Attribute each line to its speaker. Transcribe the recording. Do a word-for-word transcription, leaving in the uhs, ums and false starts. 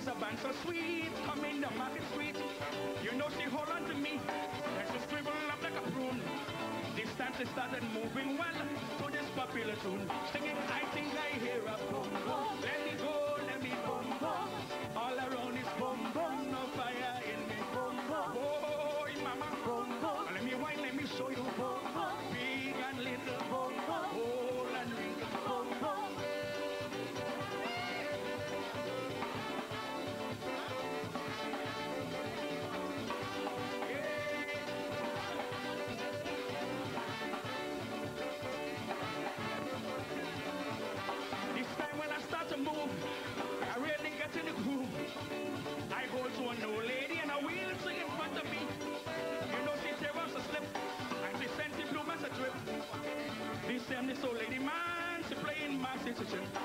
Speaker 1: is a band so sweet, coming down Market Street. You know she hold on to me, and she swivel up like a prune. This time she started moving well to this popular tune, singing, I think I hear a boom boom. Let me go, let me boom boom. All around is boom boom, no fire in me. Boom boom. Oh, mama. Boom boom. Let me wine, let me show you. Boom boom. Big and little. Boom boom. Old and wrinkled. Boom boom. Move, I really get in the groove. I hold to an old lady and a wheel in front of me. You know she tear us a slip and she sent the blue as a trip. This time this old lady man, she playing my situation.